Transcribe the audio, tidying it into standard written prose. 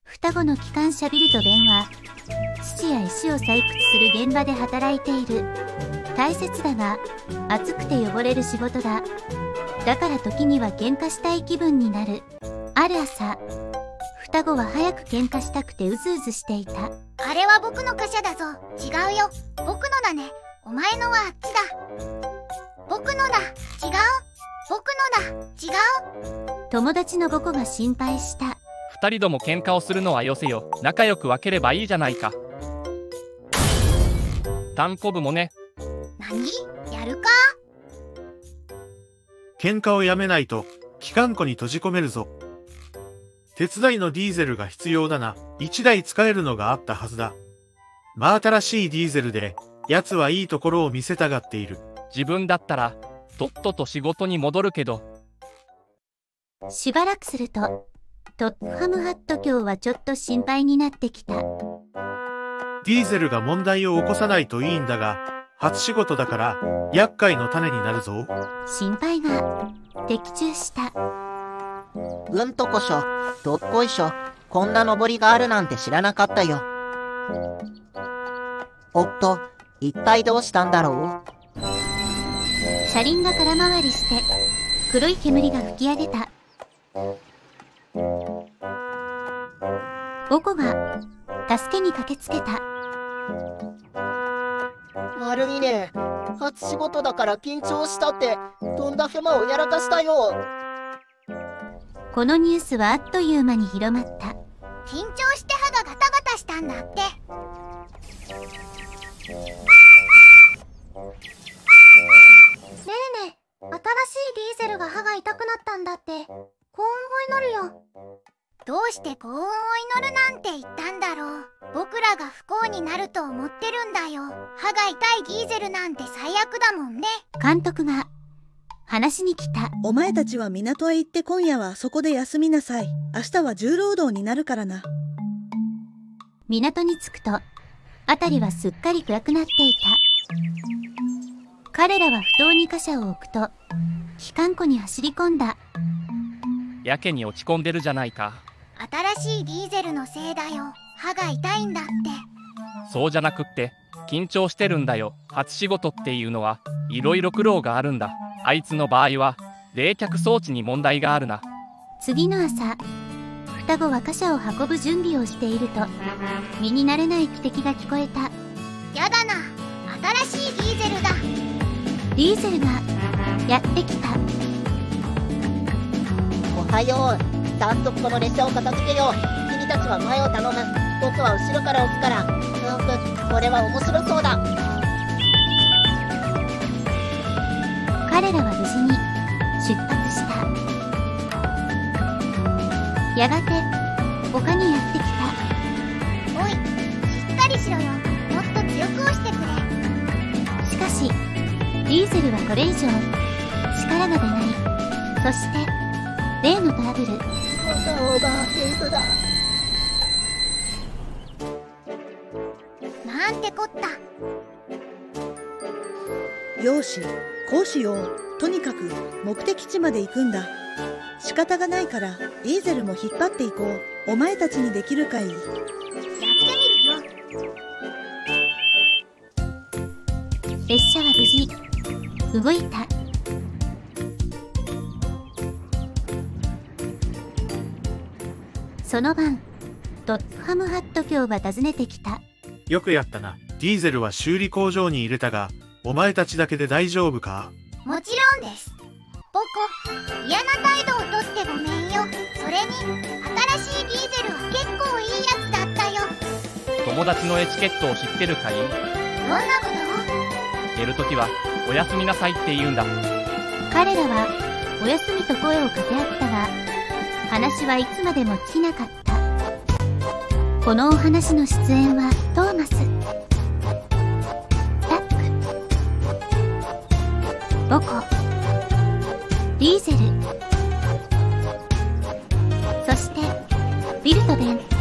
双子の機関車ビルとベンは土や石を採掘する現場で働いている。大切だが暑くて汚れる仕事だ。だから時には喧嘩したい気分になる。ある朝、双子は早く喧嘩したくてうずうずしていた。 あれは僕の貨車だぞ。違うよ。僕のだね。お前のはあっちだ。僕のだ。違う。僕のだ。違う。 友達のボコが心配した。 二人とも喧嘩をするのはよせよ。仲良く分ければいいじゃないか。単行部もね。 何？やるか？ 喧嘩をやめないと機関庫に閉じ込めるぞ。手伝いのディーゼルが必要だな。1台使えるのがあったはずだ。真新しいディーゼルで奴はいいところを見せたがっている。 自分だったらとっとと仕事に戻るけど。 しばらくするとトップハムハット卿はちょっと心配になってきた。 ディーゼルが問題を起こさないといいんだが、初仕事だから厄介の種になるぞ。 心配が的中した。 うんとこしょ、どっこいしょ。こんな登りがあるなんて知らなかったよ。おっと、一体どうしたんだろう。 車輪が空回りして黒い煙が吹き上げた。ボコが助けに駆けつけた。 悪いね。初仕事だから緊張したってとんだヘマをやらかしたよ。 このニュースはあっという間に広まった。 緊張して歯がガタガタしたんだって。ねえねえ、新しいディーゼルが歯が痛くなったんだって。幸運を祈るよ。どうして幸運を祈るなんて言ったんだろう。僕らが不幸になると思ってるんだよ。歯が痛いディーゼルなんて最悪だもんね。 監督が話に来た。 お前たちは港へ行って今夜はそこで休みなさい。明日は重労働になるからな。 港に着くと辺りはすっかり暗くなっていた。彼らは不当に貨車を置くと機関庫に走り込んだ。 やけに落ち込んでるじゃないか。 新しいディーゼルのせいだよ。歯が痛いんだって。 そうじゃなくって緊張してるんだよ。初仕事っていうのはいろいろ苦労があるんだ。あいつの場合は冷却装置に問題があるな。 次の朝、双子は貨車を運ぶ準備をしていると身に慣れない汽笛が聞こえた。 やだな、新しいディーゼルだ。 ディーゼルがやってきた。 おはよう。早速この列車を片付けよう。君たちは前を頼む。僕は後ろから押すから。これは面白そうだ。 彼らは無事に出発した。やがて丘にやってきた。 おい、しっかりしろよ。もっと強く押してくれ。 しかしディーゼルはこれ以上力が出ない。そして例のトラブル。 オーバーヒートだ。 なんてこった。 よし、こうしよう。とにかく目的地まで行くんだ。仕方がないからディーゼルも引っ張っていこう。お前たちにできるかい？ やってみるよ。 列車は無事動いた。その晩、トップハムハット卿が訪ねてきた。 よくやったな。ディーゼルは修理工場に入れたが、お前たちだけで大丈夫か？ もちろんです。ボコ、嫌な態度をとってごめんよ。それに、新しいディーゼルは結構いいやつだったよ。 友達のエチケットを知ってるかい？ どんなこと？ 出るときはおやすみなさいって言うんだ。 彼らはおやすみと声を掛け合ったが、話はいつまでも尽きなかった。このお話の出演はトーマス、タック、ボコ、ディーゼル、そしてビルとベン。